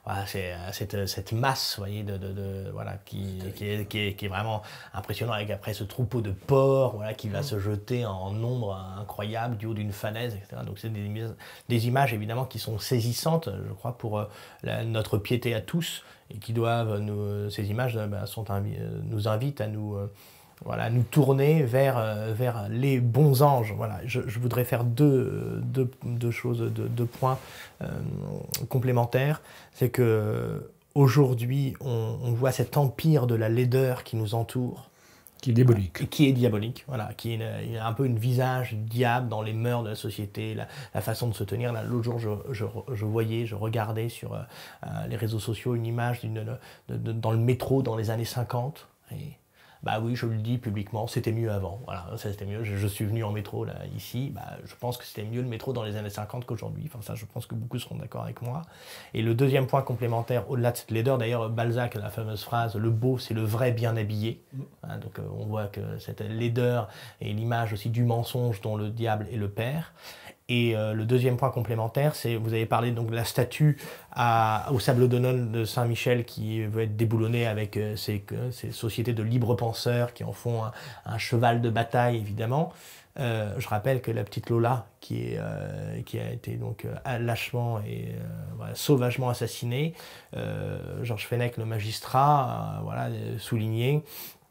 voilà, c'est cette, cette masse, vous voyez, de, de, de, voilà, qui, qui, est, qui, est, qui est vraiment impressionnant, avec après ce troupeau de porcs, voilà, qui va se jeter en nombre incroyable du haut d'une falaise, et cetera. Donc c'est des, des images évidemment qui sont saisissantes, je crois, pour euh, la, notre piété à tous, et qui doivent, nous, ces images ben, sont, nous invitent à nous... Euh, Voilà, nous tourner vers, vers les bons anges. Voilà, je, je voudrais faire deux, deux, deux choses, deux, deux points euh, complémentaires. C'est qu'aujourd'hui, on, on voit cet empire de la laideur qui nous entoure. Qui est diabolique. Qui est diabolique, voilà, qui est il a un peu une visage du diable dans les mœurs de la société, la, la façon de se tenir. L'autre jour, je, je, je voyais, je regardais sur euh, les réseaux sociaux une image d'une, de, de, dans le métro dans les années cinquante. Et, bah oui, je le dis publiquement, c'était mieux avant. Voilà, ça c'était mieux. Je, je suis venu en métro là, ici. Bah, je pense que c'était mieux le métro dans les années cinquante qu'aujourd'hui. Enfin, ça, je pense que beaucoup seront d'accord avec moi. Et le deuxième point complémentaire, au-delà de cette laideur, d'ailleurs, Balzac a la fameuse phrase « Le beau, c'est le vrai bien habillé ». Hein, donc, euh, on voit que cette laideur est l'image aussi du mensonge dont le diable est le père. Et euh, le deuxième point complémentaire, c'est, vous avez parlé donc de la statue à, au Sable d'Olonne de Saint-Michel qui veut être déboulonnée avec euh, ces, euh, ces sociétés de libres penseurs qui en font un, un cheval de bataille, évidemment. Euh, je rappelle que la petite Lola, qui, est, euh, qui a été donc euh, lâchement et euh, voilà, sauvagement assassinée, euh, Georges Fenech, le magistrat, euh, voilà, souligné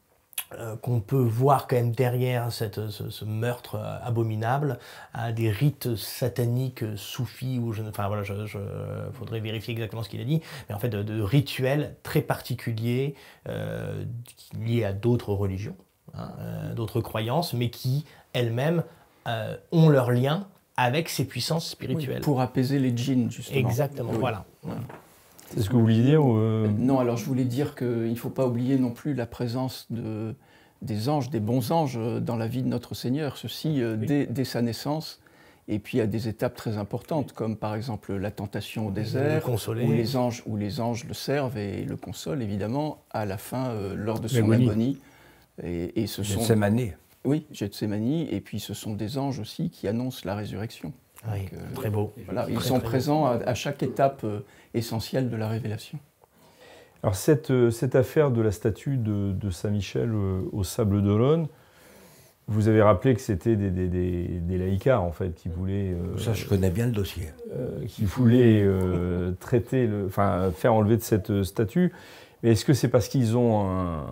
Euh, qu'on peut voir quand même derrière cette, ce, ce meurtre euh, abominable à des rites sataniques euh, soufis ou je, enfin voilà, je, je faudrait vérifier exactement ce qu'il a dit, mais en fait de, de rituels très particuliers euh, liés à d'autres religions, hein, euh, d'autres croyances, mais qui elles-mêmes euh, ont leur lien avec ces puissances spirituelles. Oui, pour apaiser les djinns, justement. Exactement, oui. Voilà. voilà. C'est ce que vous vouliez dire ou euh... Non, alors je voulais dire qu'il ne faut pas oublier non plus la présence de, des anges, des bons anges dans la vie de notre Seigneur, ceci euh, oui. dès, dès sa naissance, et puis à des étapes très importantes, comme par exemple la tentation au désert, où les, anges, où les anges le servent et le consolent, évidemment, à la fin, euh, lors de son agonie. Et, et ce sont... Gethsémani. Oui, Gethsémani, et puis ce sont des anges aussi qui annoncent la résurrection. Oui, donc, euh, très beau. Voilà, ils très, sont très présents à, à chaque étape euh, essentielle de la révélation. Alors cette, cette affaire de la statue de, de Saint-Michel euh, au Sable d'Olonne, vous avez rappelé que c'était des, des, des, des laïcards en fait qui voulaient... Euh, Ça, je connais bien le dossier. Euh, qui voulaient euh, traiter, le, enfin faire enlever de cette statue. Mais est-ce que c'est parce qu'ils ont un,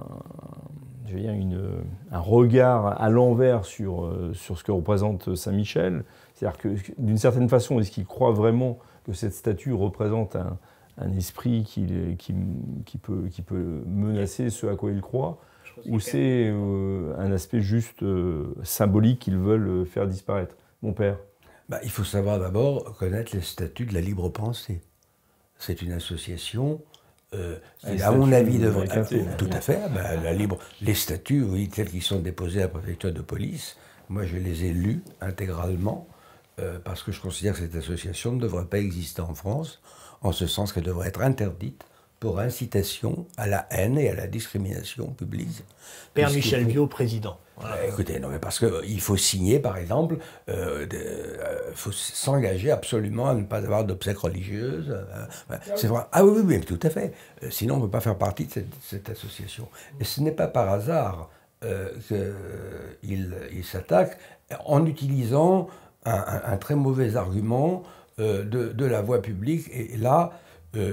je veux dire une, un regard à l'envers sur, sur ce que représente Saint-Michel ? C'est-à-dire que, d'une certaine façon, est-ce qu'ils croient vraiment que cette statue représente un, un esprit qui, qui, qui, peut, qui peut menacer ce à quoi ils croient, ou c'est euh, un aspect juste euh, symbolique qu'ils veulent faire disparaître ? Mon père. Bah, il faut savoir d'abord connaître les statuts de la libre pensée. C'est une association euh, qui, à mon avis, devrait... Ah, tout à fait. Bah, la libre... Les statuts, oui, tels qu'ils sont déposés à la préfecture de police, moi je les ai lus intégralement. Euh, parce que je considère que cette association ne devrait pas exister en France, en ce sens qu'elle devrait être interdite pour incitation à la haine et à la discrimination publique. Père Michel Viau, président. Voilà. Euh, écoutez, non, mais parce qu'il faut signer, par exemple, il euh, euh, faut s'engager absolument à ne pas avoir d'obsèques religieuses. Euh, c'est vrai. Ah oui, oui, oui, tout à fait. Euh, sinon, on ne peut pas faire partie de cette, cette association. Et ce n'est pas par hasard euh, qu'il il s'attaque en utilisant Un, un, un très mauvais argument euh, de, de la voie publique. Et là, euh,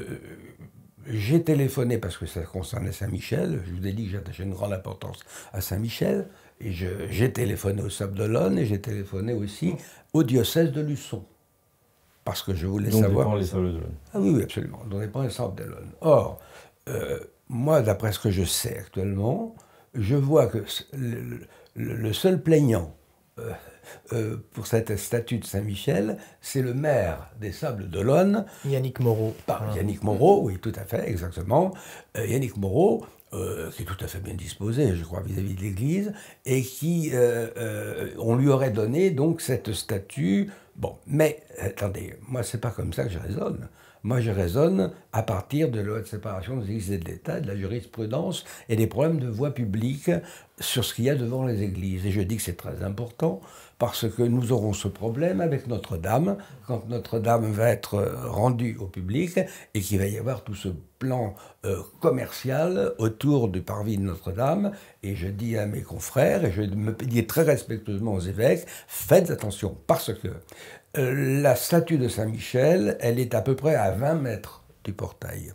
j'ai téléphoné, parce que ça concernait Saint-Michel, je vous ai dit que j'attachais une grande importance à Saint-Michel, et j'ai téléphoné au Sable d'Olonne, et j'ai téléphoné aussi au diocèse de Luçon, parce que je voulais dont savoir... dont dépend les Sables d'Olonne. Ah oui, oui, absolument, dont dépend les Sables d'Olonne. Or, euh, moi, d'après ce que je sais actuellement, je vois que le, le, le seul plaignant euh, Euh, pour cette statue de Saint-Michel, c'est le maire des Sables d'Olonne. Yannick Moreau. Par ah. Yannick Moreau, oui, tout à fait, exactement. Euh, Yannick Moreau, euh, qui est tout à fait bien disposé, je crois, vis-à-vis de l'Église, et qui, euh, euh, on lui aurait donné donc cette statue. Bon, mais attendez, moi, c'est pas comme ça que je raisonne. Moi, je raisonne à partir de la loi de séparation des églises et de l'État, de la jurisprudence et des problèmes de voie publique sur ce qu'il y a devant les églises. Et je dis que c'est très important parce que nous aurons ce problème avec Notre-Dame, quand Notre-Dame va être rendue au public et qu'il va y avoir tout ce plan euh, commercial autour du parvis de Notre-Dame. Et je dis à mes confrères, et je me dis très respectueusement aux évêques, faites attention parce que euh, la statue de Saint-Michel, elle est à peu près à vingt mètres du portail.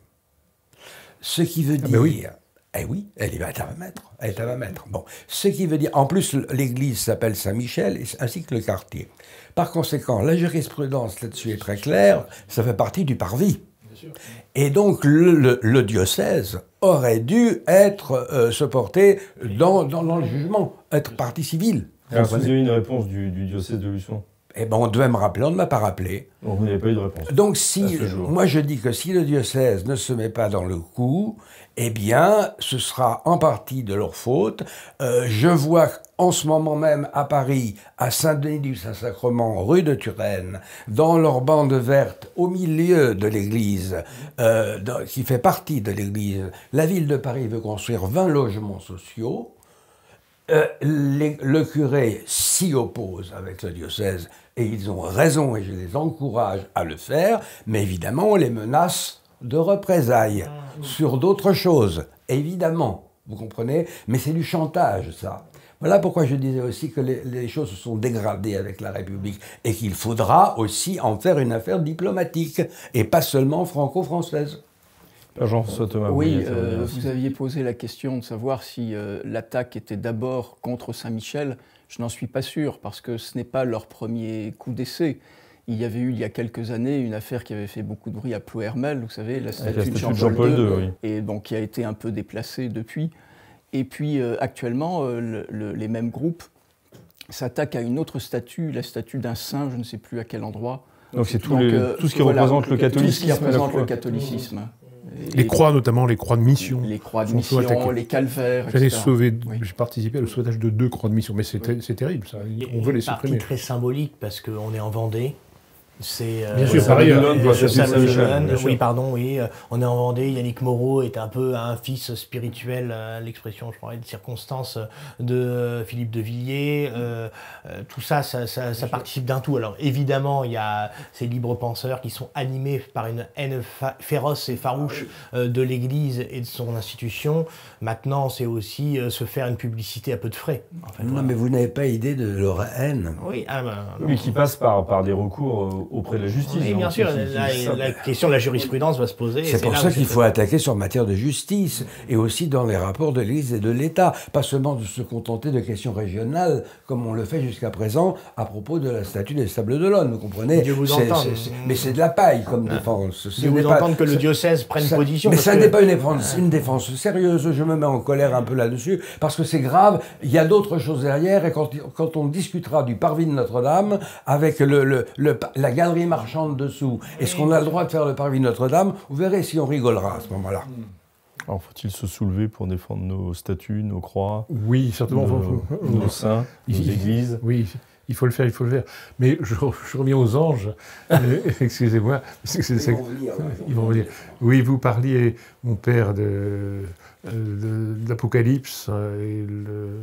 Ce qui veut dire... Ah ben oui. Eh oui, elle est à vingt mètres. Elle est à vingt mètres. Bon, ce qui veut dire, en plus, l'église s'appelle Saint-Michel, ainsi que le quartier. Par conséquent, la jurisprudence là-dessus est très claire. Ça fait partie du parvis. Et donc, le, le, le diocèse aurait dû être euh, se porter dans, dans, dans le jugement, être partie civile. Alors, vous avez une réponse du, du diocèse de Luçon? Eh bien, on devait me rappeler, on ne m'a pas rappelé. Donc, vous n'avez pas eu de réponse. Donc, si, moi je dis que si le diocèse ne se met pas dans le coup, eh bien, ce sera en partie de leur faute. Euh, je vois en ce moment même à Paris, à Saint-Denis-du-Saint-Sacrement, rue de Turenne, dans leur bande verte, au milieu de l'église, euh, dans, qui fait partie de l'église, la ville de Paris veut construire vingt logements sociaux. Euh, les, le curé s'y oppose avec le diocèse et ils ont raison et je les encourage à le faire, mais évidemment on les menace de représailles mmh. sur d'autres choses, évidemment, vous comprenez, mais c'est du chantage ça. Voilà pourquoi je disais aussi que les, les choses se sont dégradées avec la République et qu'il faudra aussi en faire une affaire diplomatique et pas seulement franco-française. Jean-François Thomas. Oui, euh, vous aviez posé la question de savoir si euh, l'attaque était d'abord contre Saint-Michel. Je n'en suis pas sûr, parce que ce n'est pas leur premier coup d'essai. Il y avait eu, il y a quelques années, une affaire qui avait fait beaucoup de bruit à Ploërmel, vous savez, la statue, la statue de Jean-Paul deux, oui. Et bon, qui a été un peu déplacée depuis. Et puis, euh, actuellement, euh, le, le, les mêmes groupes s'attaquent à une autre statue, la statue d'un saint, je ne sais plus à quel endroit. Donc c'est tout, euh, tout ce qui voilà, représente le catholicisme. Tout ce qui représente le catholicisme. Les, les croix, notamment les croix de mission. Les croix de mission, les calvaires, J'allais sauver, oui. J'ai participé au sauvetage de deux croix de mission, mais c'est oui. terrible ça, on veut les supprimer. C'est très symbolique parce qu'on est en Vendée. C'est bien euh, sûr, par ailleurs. Oui, pardon, oui. On est en Vendée. Yannick Moreau est un peu un fils spirituel, euh, l'expression, je crois, de circonstance de Philippe de Villiers. Euh, euh, tout ça, ça, ça, ça participe d'un tout. Alors, évidemment, il y a ces libres penseurs qui sont animés par une haine féroce et farouche euh, de l'Église et de son institution. Maintenant, c'est aussi euh, se faire une publicité à peu de frais. En fait, non, voilà. mais vous n'avez pas idée de leur haine. Oui, ah ben, oui, qui passe par, par des recours euh, auprès de la justice. Oui, bien sûr, la, la question de la jurisprudence va se poser. C'est pour ça qu'il faut attaquer sur matière de justice et aussi dans les rapports de l'Église et de l'État. Pas seulement de se contenter de questions régionales comme on le fait jusqu'à présent à propos de la statue des Sables d'Olonne, vous comprenez? Dieu vous entende. Mais c'est de la paille comme ah. défense. Dieu vous pas, entendre que le diocèse prenne ça, position. Mais ça que... n'est pas une défense, une défense sérieuse. Je me mets en colère un peu là-dessus parce que c'est grave. Il y a d'autres choses derrière et quand, quand on discutera du parvis de Notre-Dame avec le, le, le, la galerie marchande dessous, est-ce qu'on a le droit de faire le parvis de Notre-Dame? Vous verrez si on rigolera à ce moment-là. Alors, faut-il se soulever pour défendre nos statues, nos croix? Oui, certainement. Nos, nos saints, nos églises? Oui, il faut le faire, il faut le faire. Mais je, je reviens aux anges. Excusez-moi. Ils vont venir. Ils vont venir. Oui, vous parliez, mon père, de, de, de l'Apocalypse et le...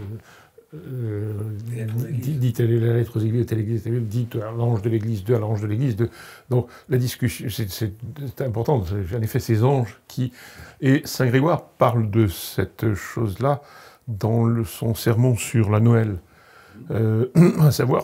Euh, dit la lettre aux églises, dit à l'ange de l'église, deux à l'ange de l'église. Donc la discussion, c'est important. En effet, ces anges qui... Et Saint Grégoire parle de cette chose-là dans le, son sermon sur la Noël. Euh, à savoir,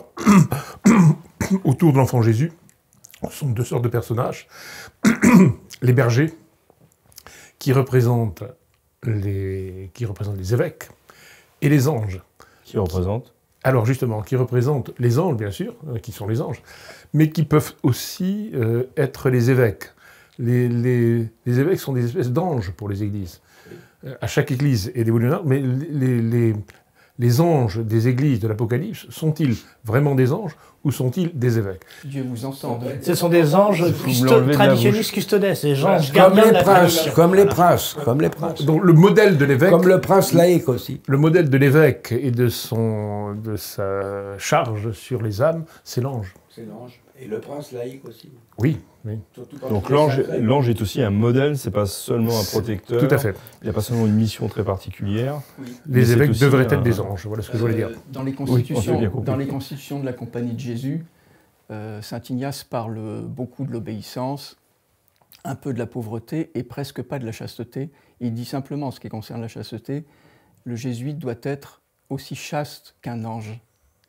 autour de l'enfant Jésus, ce sont deux sortes de personnages. Les bergers, qui représentent les, qui représentent les évêques, et les anges. Qui représentent? Alors justement, qui représentent les anges, bien sûr, euh, qui sont les anges, mais qui peuvent aussi euh, être les évêques. Les, les, les évêques sont des espèces d'anges pour les églises. Euh, à chaque église est dévolu un ange, mais les, les, les anges des églises de l'Apocalypse, sont-ils vraiment des anges ou sont-ils des évêques? Dieu vous entende. Ce sont des anges custo traditionnistes custodes, des anges comme les de princes, comme les princes, comme les princes. Donc le modèle de l'évêque, comme le prince laïque aussi. Le modèle de l'évêque et de son de sa charge sur les âmes, c'est l'ange. C'est l'ange. Et le prince laïque aussi. Oui, oui. Donc l'ange, l'ange est aussi un modèle, c'est pas seulement un protecteur. Tout à fait. Il n'a pas seulement une mission très particulière. Oui. Les évêques aussi devraient un- être des anges, voilà ce que je voulais dire. Euh, Dans les Oui, constitutions, on s'est bien compris. dans les constitutions de la Compagnie de Jésus, euh, saint Ignace parle beaucoup de l'obéissance, un peu de la pauvreté et presque pas de la chasteté. Il dit simplement, en ce qui concerne la chasteté, le jésuite doit être aussi chaste qu'un ange.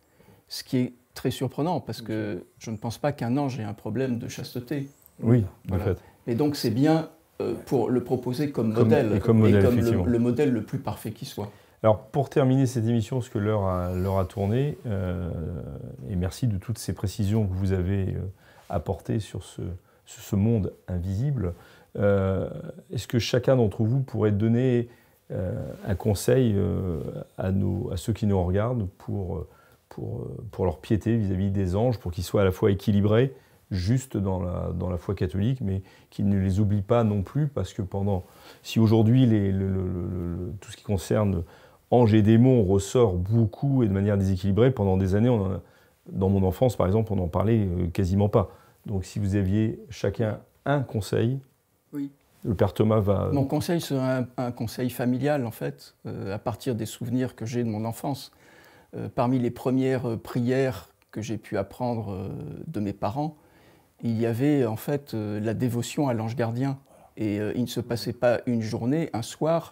Ce qui est très surprenant, parce que je ne pense pas qu'un ange ait un problème de chasteté. Oui, de Voilà. fait. Et donc c'est bien euh, pour le proposer comme, Comme- modèle, et comme modèle, le, effectivement. le modèle le plus parfait qui soit. Alors pour terminer cette émission, parce que l'heure a, l'heure a tourné, euh, et merci de toutes ces précisions que vous avez euh, apportées sur ce, sur ce monde invisible, euh, est-ce que chacun d'entre vous pourrait donner euh, un conseil euh, à, nos, à ceux qui nous regardent pour, pour, pour leur piété vis-à-vis des anges, pour qu'ils soient à la fois équilibrés, juste dans la, dans la foi catholique, mais qu'ils ne les oublient pas non plus, parce que pendant, si aujourd'hui les, le, le, le, tout ce qui concerne anges et démons ressort beaucoup et de manière déséquilibrée, pendant des années, on en a, dans mon enfance par exemple, on n'en parlait euh, quasiment pas. Donc si vous aviez chacun un conseil, Oui. le Père Thomas va... Mon conseil serait un, un conseil familial, en fait, euh, à partir des souvenirs que j'ai de mon enfance. Euh, parmi les premières euh, prières que j'ai pu apprendre euh, de mes parents, il y avait en fait euh, la dévotion à l'ange gardien. Et euh, il ne se passait pas une journée, un soir,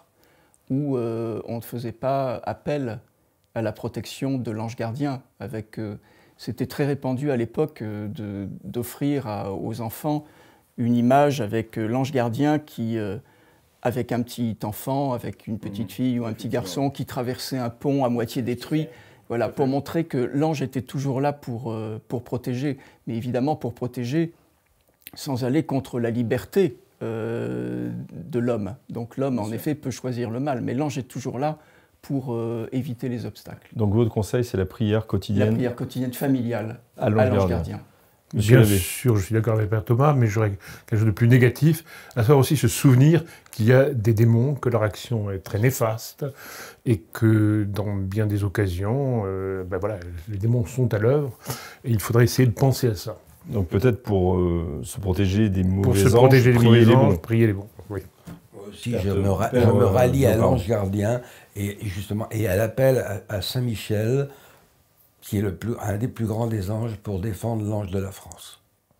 où euh, on ne faisait pas appel à la protection de l'ange gardien. Avec, euh, c'était très répandu à l'époque euh, de, d'offrir à, aux enfants une image avec euh, l'ange gardien qui, euh, avec un petit enfant, avec une petite fille ou un petit garçon qui traversait un pont à moitié détruit, voilà, pour montrer que l'ange était toujours là pour, euh, pour protéger, mais évidemment pour protéger sans aller contre la liberté euh, de l'homme. Donc l'homme, en effet, peut choisir le mal, mais l'ange est toujours là pour euh, éviter les obstacles. Donc votre conseil, c'est la prière La quotidienne prière quotidienne familiale à à l'ange l'ange gardien. gardien. Monsieur Bien l'abbé. sûr, je suis d'accord avec Père Thomas, mais j'aurais quelque chose de plus négatif, à savoir aussi se souvenir qu'il y a des démons, que leur action est très néfaste, et que dans bien des occasions, euh, ben voilà, les démons sont à l'œuvre, et il faudrait essayer de penser à ça. Donc peut-être pour euh, se protéger des mauvais Pour se anges, protéger des prier mauvais les anges, bons. prier les bons. Oui. Aussi, Père je de- me, ra- Père, je me euh, rallie à Laurent. l'ange gardien et justement et à l'appel à, à Saint Michel, qui est le plus, un des plus grands des anges pour défendre l'ange de la France.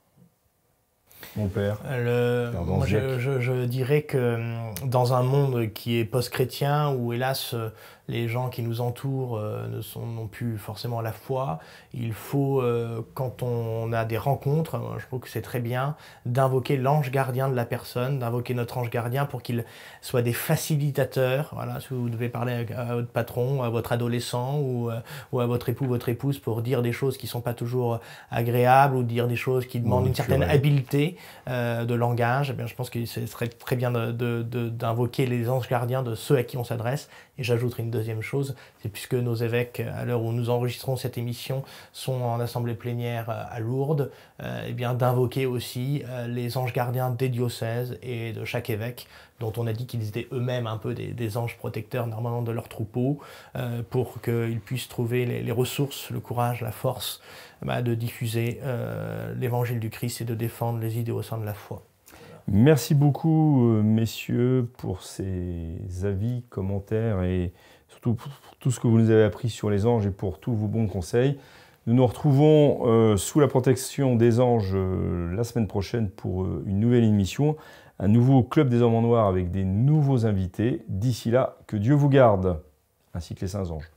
Mon père. Le- Père moi, Danziac. je, je- je dirais que hum, dans un monde qui est post-chrétien, où hélas euh, les gens qui nous entourent euh, ne sont non plus forcément à la foi, il faut, euh, quand on a des rencontres, moi, je trouve que c'est très bien, d'invoquer l'ange gardien de la personne, d'invoquer notre ange gardien pour qu'il soit des facilitateurs. Voilà, si vous devez parler à, à votre patron, à votre adolescent ou, euh, ou à votre époux, votre épouse pour dire des choses qui ne sont pas toujours agréables ou dire des choses qui demandent Ou une certaine naturel. habileté euh, de langage, eh bien, je pense que ce serait très bien de- de- de- d'invoquer les anges gardiens de ceux à qui on s'adresse. Et j'ajouterai une deuxième chose, c'est puisque nos évêques, à l'heure où nous enregistrons cette émission, sont en assemblée plénière euh, à Lourdes, euh, eh bien d'invoquer aussi euh, les anges gardiens des diocèses et de chaque évêque, dont on a dit qu'ils étaient eux-mêmes un peu des, des anges protecteurs normalement de leur troupeau, euh, pour qu'ils puissent trouver les, les ressources, le courage, la force bah, de diffuser euh, l'évangile du Christ et de défendre les idées au sein de la foi. Merci beaucoup, euh, messieurs, pour ces avis, commentaires et surtout pour tout ce que vous nous avez appris sur les anges et pour tous vos bons conseils. Nous nous retrouvons euh, sous la protection des anges euh, la semaine prochaine pour euh, une nouvelle émission, un nouveau Club des Hommes en Noir avec des nouveaux invités. D'ici là, que Dieu vous garde, ainsi que les saints anges.